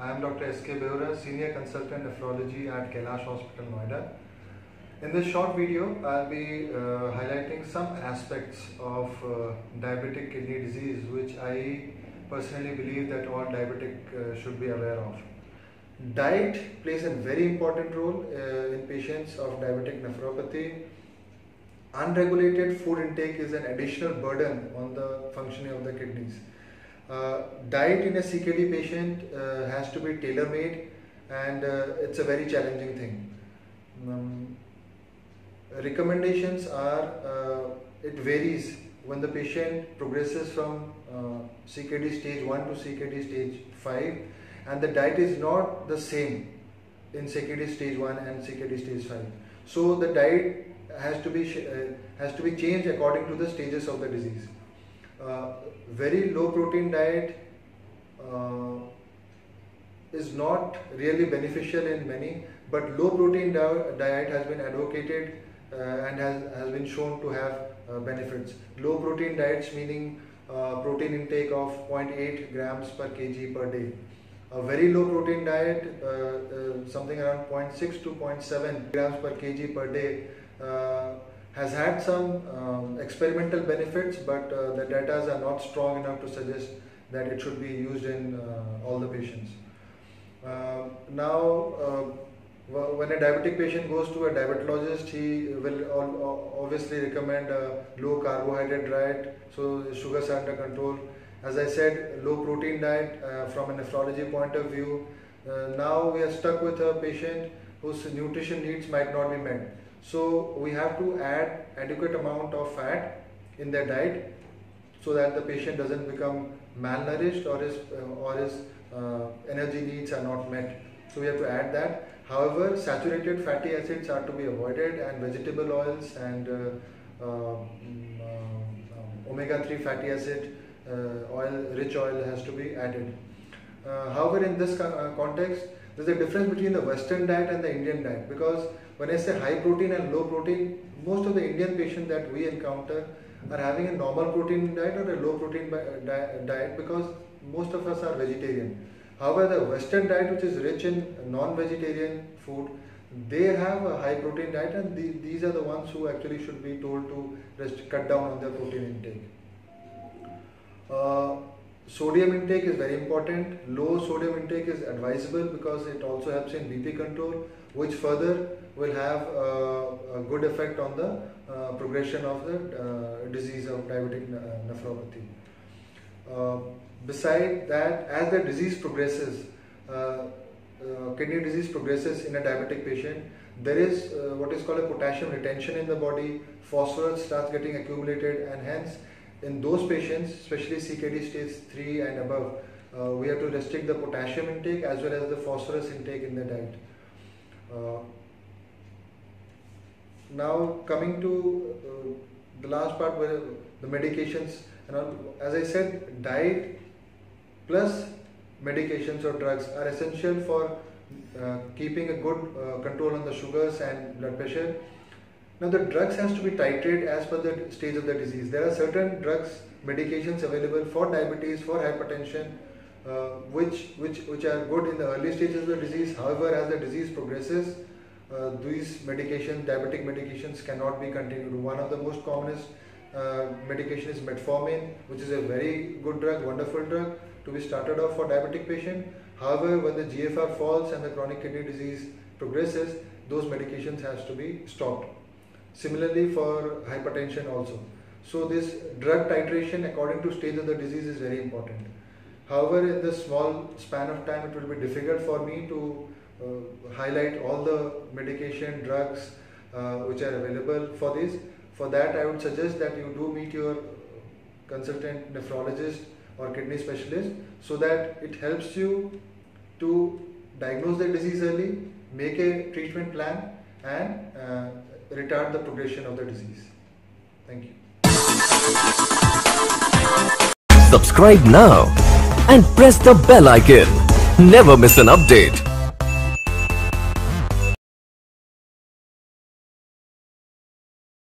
I am Dr. S.K. Beura, Senior Consultant Nephrology at Kailash Hospital, Noida. In this short video, I'll be highlighting some aspects of diabetic kidney disease which I personally believe that all diabetic should be aware of. Diet plays a very important role in patients of diabetic nephropathy. Unregulated food intake is an additional burden on the functioning of the kidneys. Diet in a CKD patient has to be tailor-made, and it's a very challenging thing. Recommendations are, it varies when the patient progresses from CKD stage 1 to CKD stage 5, and the diet is not the same in CKD stage 1 and CKD stage 5. So the diet has to be changed according to the stages of the disease. Very low protein diet is not really beneficial in many, but low protein diet has been advocated and has been shown to have benefits. Low protein diets meaning protein intake of 0.8 grams per kg per day. A very low protein diet, something around 0.6 to 0.7 grams per kg per day, has had some experimental benefits, but the data are not strong enough to suggest that it should be used in all the patients. Now, when a diabetic patient goes to a diabetologist, he will obviously recommend a low carbohydrate diet, so sugars are under control. As I said, low protein diet from a nephrology point of view. Now we are stuck with a patient whose nutrition needs might not be met. So we have to add adequate amount of fat in their diet so that the patient doesn't become malnourished or his energy needs are not met. So we have to add that. However, saturated fatty acids are to be avoided, and vegetable oils and omega-3 fatty acid rich oil has to be added. However, in this context, there's a difference between the Western diet and the Indian diet, because when I say high protein and low protein, most of the Indian patients that we encounter are having a normal protein diet or a low protein diet, because most of us are vegetarian. However, the Western diet, which is rich in non-vegetarian food, they have a high protein diet, and these are the ones who actually should be told to cut down on their protein intake. Sodium intake is very important. Low sodium intake is advisable because it also helps in BP control, which further will have a good effect on the progression of the disease of diabetic nephropathy. Beside that, as the disease progresses, kidney disease progresses in a diabetic patient, there is what is called a potassium retention in the body. Phosphorus starts getting accumulated, and hence in those patients, especially CKD stage 3 and above, we have to restrict the potassium intake as well as the phosphorus intake in the diet. Now coming to the last part, where the medications, as I said, diet plus medications or drugs are essential for keeping a good control on the sugars and blood pressure. Now the drugs has to be titrated as per the stage of the disease. There are certain drugs, medications available for diabetes, for hypertension, which are good in the early stages of the disease. However, as the disease progresses, these medications, diabetic medications, cannot be continued. One of the most commonest medication is metformin, which is a very good drug, wonderful drug to be started off for diabetic patient. However, when the GFR falls and the chronic kidney disease progresses, those medications has to be stopped. Similarly for hypertension also. So this drug titration according to stage of the disease is very important. However, in this small span of time, it will be difficult for me to highlight all the medication, drugs which are available for this. For that, I would suggest that you do meet your consultant nephrologist or kidney specialist, so that it helps you to diagnose the disease early, make a treatment plan, and retard the progression of the disease. Thank you. Subscribe now and press the bell icon. Never miss an update.